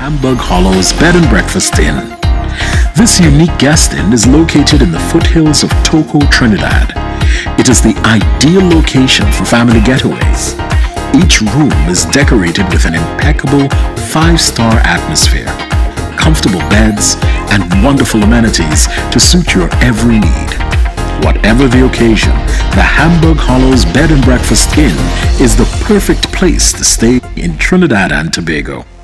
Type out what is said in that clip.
Hambug Hollow's Bed and Breakfast Inn. This unique guest inn is located in the foothills of Toco, Trinidad. It is the ideal location for family getaways. Each room is decorated with an impeccable 5-star atmosphere, comfortable beds, and wonderful amenities to suit your every need. Whatever the occasion, the Hambug Hollow's Bed and Breakfast Inn is the perfect place to stay in Trinidad and Tobago.